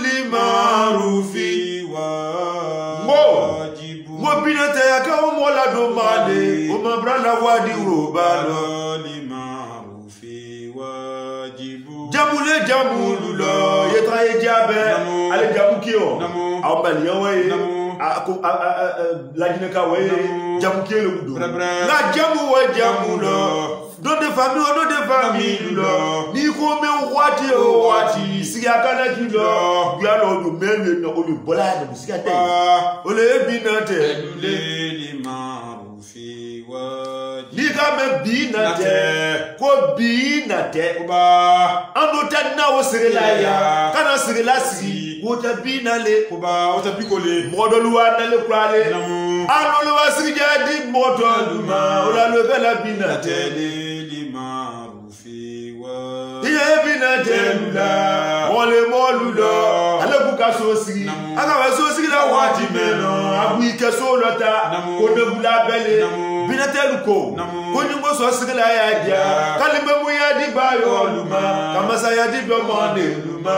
لمعروف واجب وبنت يكون ولا دومالي وما برانا وادي روبالو لمعروف واجب جامولي جامول لا يتراي جابه على جامكيو او باليوي la dinaka way jamu kele wudo la jamu wa jamu lo do de famille lo ni ko me wati sigakana kilo bialo do meme no o le bola de sigate o le binate le marufi wa ni ka me binate ko binate ba ando tanna o sirela ya kana sirela si wota binale ko ba wota bikole modolu wa nale kwale anolo wa sirjadi modolu ma ola lo bela binate le marufi wa ye binate la wole moludo ale buka so siri aka wa so siri la wati meno abu ike so lota ko de bula bele binate luko ko nyimbo so siri la ya dia kalime mu ya di bayo luma kama sa ya di do monde luma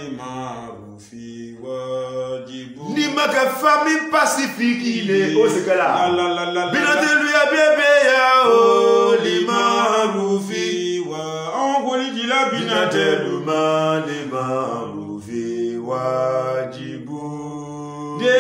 ni ma que famille pacifique il est au c'est que là binate lui a bébé ya o limarufi wa on goli di la binate luma limarufi wajibu de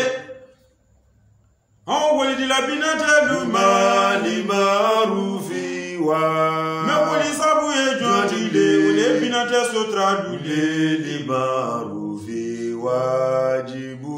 on goli di la binate luma limarufi wa me goli sabu e jodile le binate sotra dule limarufi wajibu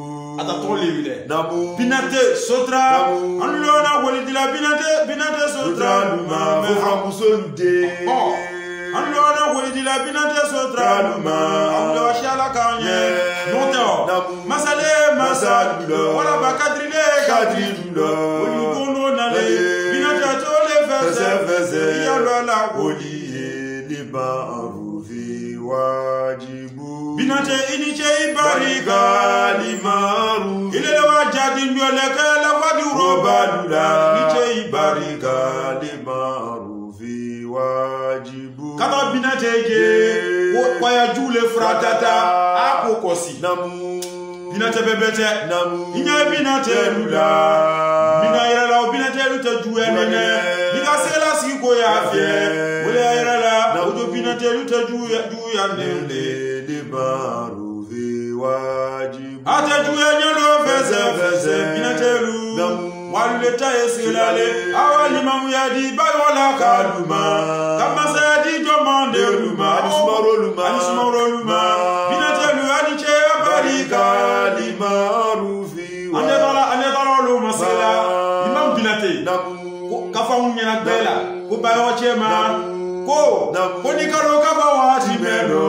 binate sotra anlona woli dila binate sotra ma famusolude anlona woli dila binate sotra ma amdo shala kanye monto masale wala bakadrile kadrindo woli kono nale binate tole fese yalo la woli liba arufi wajibu binate iniche ibarika limaru ile wa jadi nyole kala wadi robadula iniche ibarika limaru fi wajibu kama binate je kwa ya jule fratata akokosi namu binate bebete namu inya binate lula binayira la binate luta juwe nene binasela siko ya fie wole ayira la ojo binate luta juya nene marufi wajibu atajuye nyalo fese binatelu waleta esilale awali mamu yadi bayola kaluma kama sayadi jomande luma anismaro luma binatelu aniche barika di marufi anedala luma sila imam binate kafa unyena bela ko bayo chema ko nikalo kaba wati meno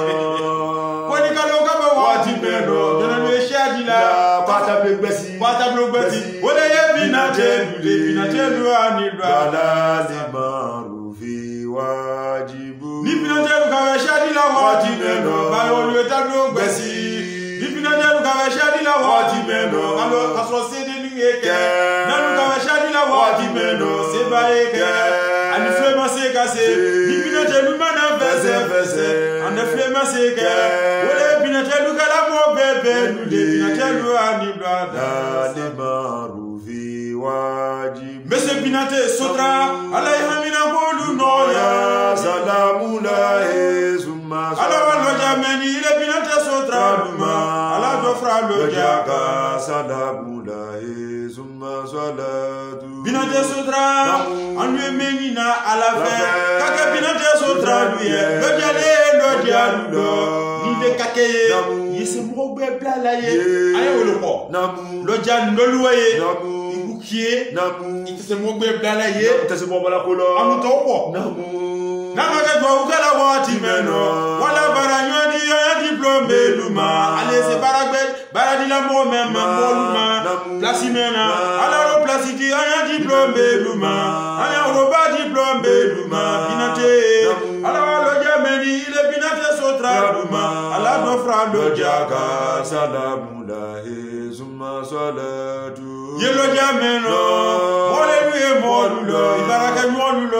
pata blogbesi wole ye binate lu ani bala limarufi wajibu ni binate lu ka shadi la wati meno bayo lu ta blogbesi ni binate lu ka shadi la wati meno alo kaso sede ni eke na lu ka shadi la wati meno se baeke ani flema se kase ni binate lu mana fese ande flema se ke wole binate lu kala mo bebe lu de binate lu ani blada de marufi wajib mese binate sotra alayhamina qulu noya salamu lahi summa ala wal jamani ile binate sotra duma ala do fra lo jaga salamu lahi summa salatu binate sotra anwe menina ala fe kake binate sotra duye lo jale lo dialudo ni de kake yese mogbe blala ye aye wolopo lo jan lo luwaye ikukie itese mogbe blala ye itese bobola ko lo amuto po nama ke do ukala wati meno wala baranyo di ya diplôme luma ale se baradi la mo même moluma place mena ala ro place di ya diplôme luma aya ro ba diplôme luma binate ala lo jameni ile binate sotra luma ala do fra lo jaga salamu lahi summa salatu yelo jameno mole lui molulo ibaraka molulo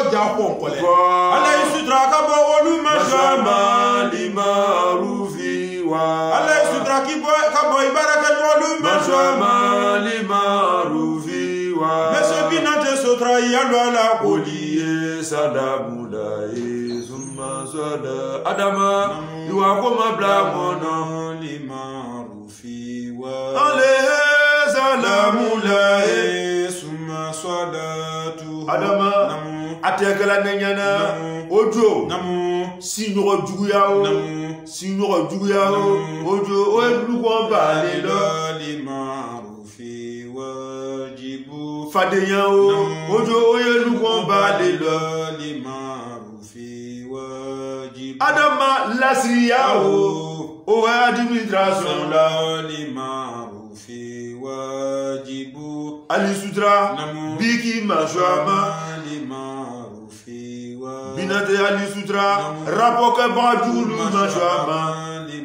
ala isutra ka bo wolu majama limarufi Allah sutra kabo ibaraka jolu Mashama limarufi wa Meso binate sutra yalu ala Oliye sadamula summa sada Adama Yuwa koma blamono limarufi wa Alehe salamula summa sadatu Adama Atekala nenyana Ojo Signor Juguyao Signor Juguyao Ojo Oeluko bale lo limarufi wajibu Fadeyao Ojo Oeluko bale lo limarufi wajibu Adama Lasriyao O administration la limarufi wajibu Ali Sutra Biki Mashama Binate Ali Sutra Rapoke Bajulu Mashama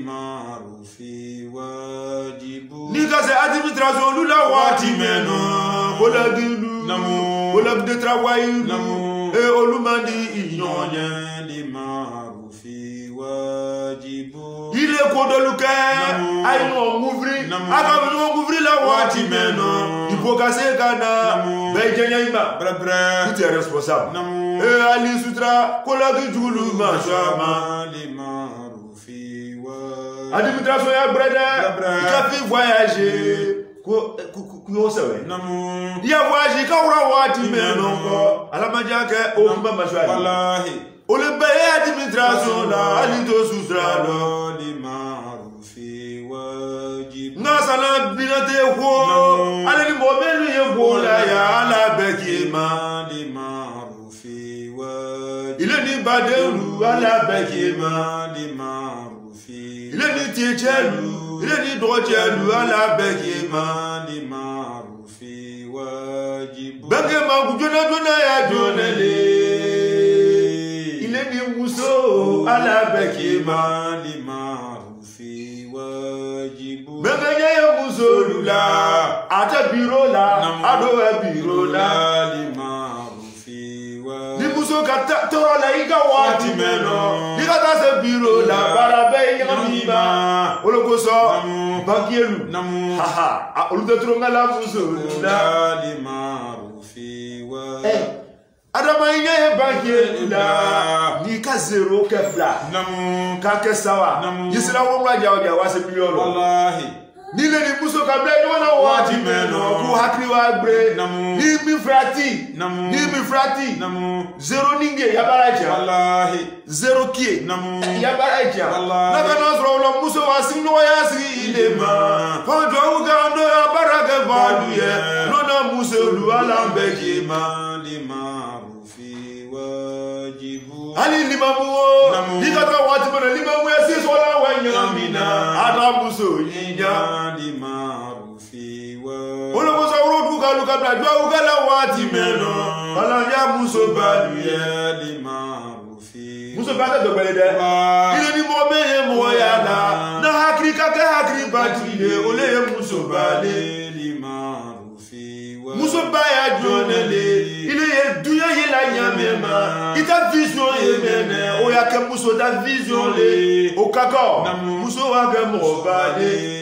Nika se administration lula wati meno Ola dilu Ola de travail E olumandi inyonye Il est kodoluke Aïe non mouvri Aka non mouvri la wati meno Il faut casser Ghana Beijenya ima Tout est responsable E Ali Sutra Kolagi Julu Mashama Administration ya brother Ika fi voyager Kuyo sewe Dia voyager Kaura wati meno Alamadia ke Oumba Mashwari Wallahi Ole beye administration la Ali to Sutra lo Nasala binate wo Ale ni momelu ye wo la ya ala bekima Il est ni badelu ala bekima Il est ni tiechelu Il est ni drochelu ala bekima Bekima kujona ya jonele Il est ni muso ala bekima Begenya yo musolula ata birola ado birola Ni muso kata torola iga wati meno Ni kata se birola barabe yamima Olokoso bakielu haha oludetronga la musolula Adama inga ye bakielu Ni ka zero kefla Kake sawa Yisira wongwa jawaja wase miliolo Wallahi Nile ni muso kabla ni wana wati meno Ku hakri wa bre Ni mi frati Zero ninge yabaraja Wallahi Zero kie yabaraja Naka nasra ula muso wasimno wa yasi ilema Fajwa ugando yabarage valuye Nona muso luala mbeki Ali limamuo Nikata wati mena limamu ya sisi wala wanyamina Ata muso yinya Olo muso urodu kaluka bladwa ugala wati meno Wala ya muso baluye Muso bata dobelede Ile ni momeye moyana Na hakri kake hakri batile Ole ye muso bale Muso baya jonele Ile ye duya ye la nyamema Ita vision ye mene Oya ke muso ta vision le Okako Muso wage mobade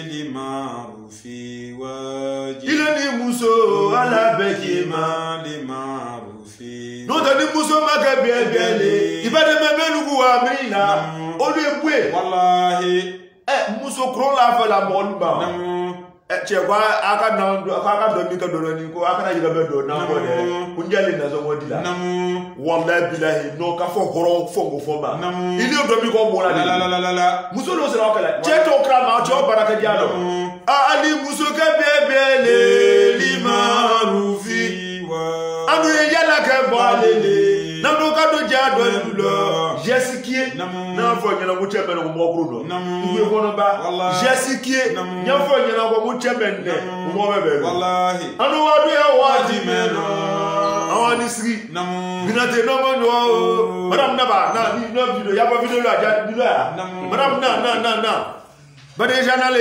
Ile ni muso ala bekima Nota ni muso make biebele Ibade memelugu wa mina Olu ebwe Wallahi Muso kron la fe la monba Chekwa aka doni ka dononi ko aka na yiga bedo na ko de kunjali na zo modila wallahi billahi no ka fo horo fongo foma ili do mi ko mo la muso lo sera kala cheto krama cho baraka dialo ali muso ka bebele limarufi anu yala ka balele na do ka do jado lo jesikie na fo nyala mu chebe no mo kru no ngwe kono ba jesikie nya fo nyala ko mu chebe ne mo bebe Wallahi anu wadu ya wadi meno awani siri binate no mo no madam na ba na ni no video ya ba video la ja video ya madam na ba de janale